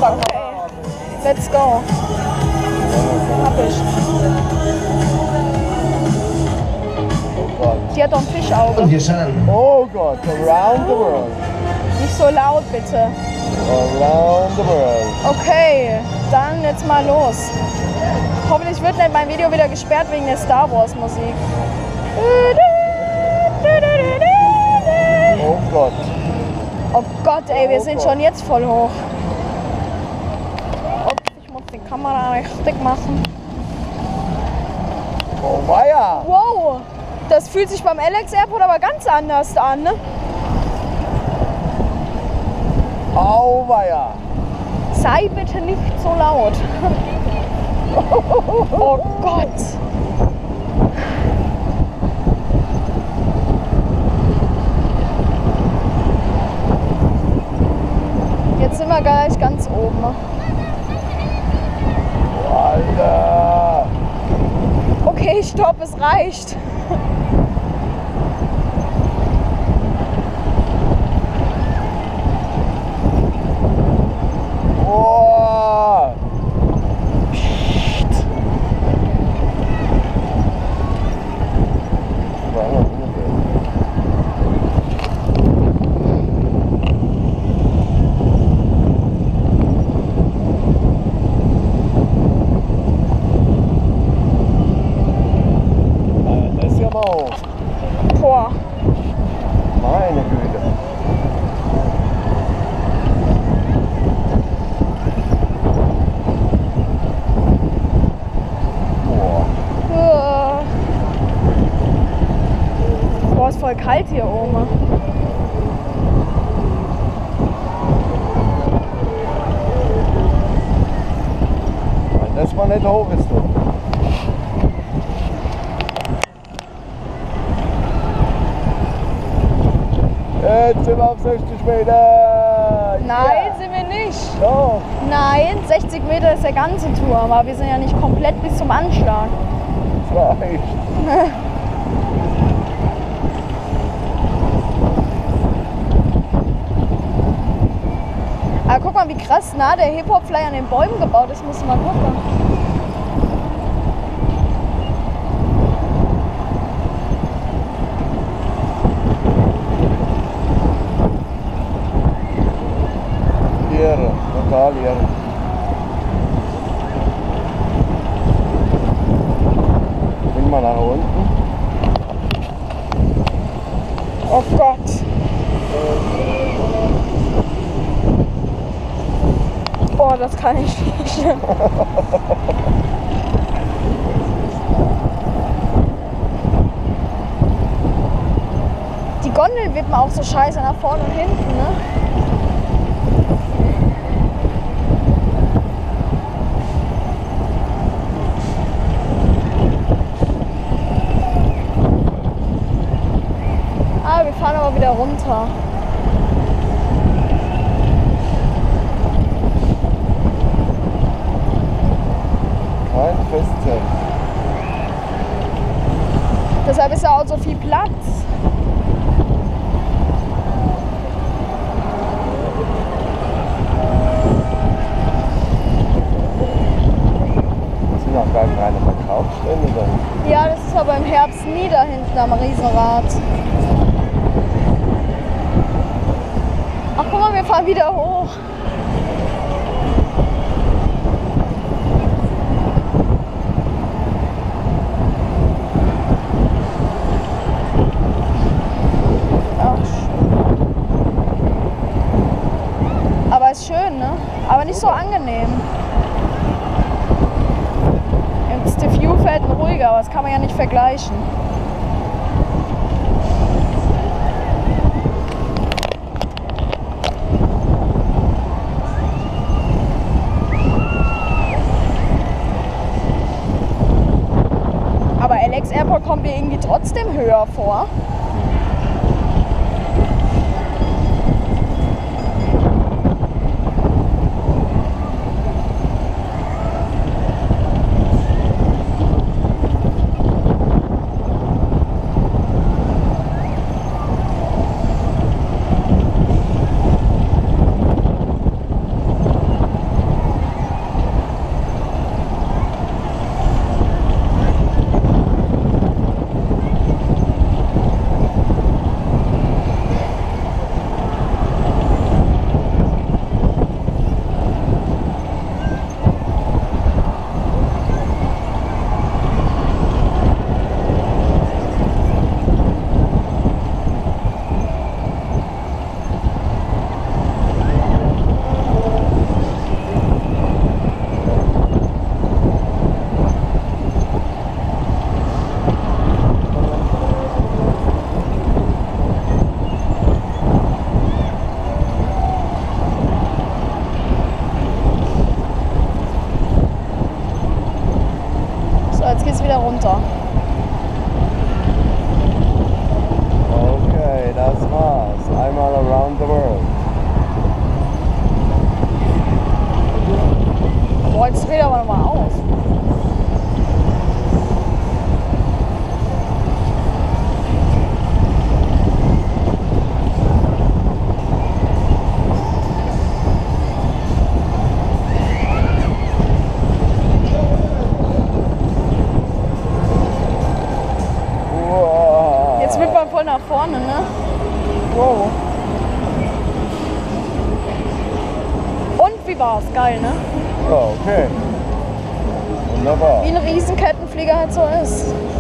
Okay, let's go. Hab ich. Die hat doch ein Fischauge. Und wir schauen. Oh Gott, around the world. Nicht so laut, bitte. Around the world. Okay, dann jetzt mal los. Hoffentlich wird nicht mein Video wieder gesperrt wegen der Star Wars Musik. Oh Gott. Oh Gott, ey, wir sind schon jetzt voll hoch. Ich muss die Kamera richtig machen. Oh weia. Wow, das fühlt sich beim LX Airport aber ganz anders an, ne? Oh weia. Sei bitte nicht so laut. Oh Gott. Jetzt sind wir gleich ganz oben. Alter. Okay, stopp, es reicht. Oh. Das ist ja mal hoch. Boah. Meine Güte. Boah. Boah, ist voll kalt hier oben. Das war nicht hoch ist du. Jetzt sind wir auf 60 Meter. Nein, sind wir nicht. Doch. Nein, 60 Meter ist der ganze Turm, aber wir sind ja nicht komplett bis zum Anschlag. Das reicht. Aber guck mal, wie krass nah der Hip-Hop-Fly an den Bäumen gebaut ist, muss man gucken. Ehre, total Ehre. Bring mal nach unten. Oh Gott. Boah, das kann ich nicht. Die Gondeln wippen auch so scheiße nach vorne und hinten, ne? Ah, wir fahren aber wieder runter. Kein Festzelt. Deshalb ist ja auch so viel Platz. Das sind auch gar keine Verkaufsstände da. Ja, das ist aber im Herbst nie da hinten am Riesenrad. Ach, guck mal, wir fahren wieder hoch. Ach, aber ist schön, ne? Aber nicht so angenehm. Jetzt die Viewfelden ruhiger, aber das kann man ja nicht vergleichen. Aber LX Airport kommt mir irgendwie trotzdem höher vor. jetzt wieder runter. Okay, das war's. Einmal around the world. Boah, jetzt dreht aber nochmal auf. Jetzt wird man voll nach vorne, ne? Wow. Und wie war's? Geil, ne? Oh, okay. Wunderbar. Wie ein Riesenkettenflieger halt so ist.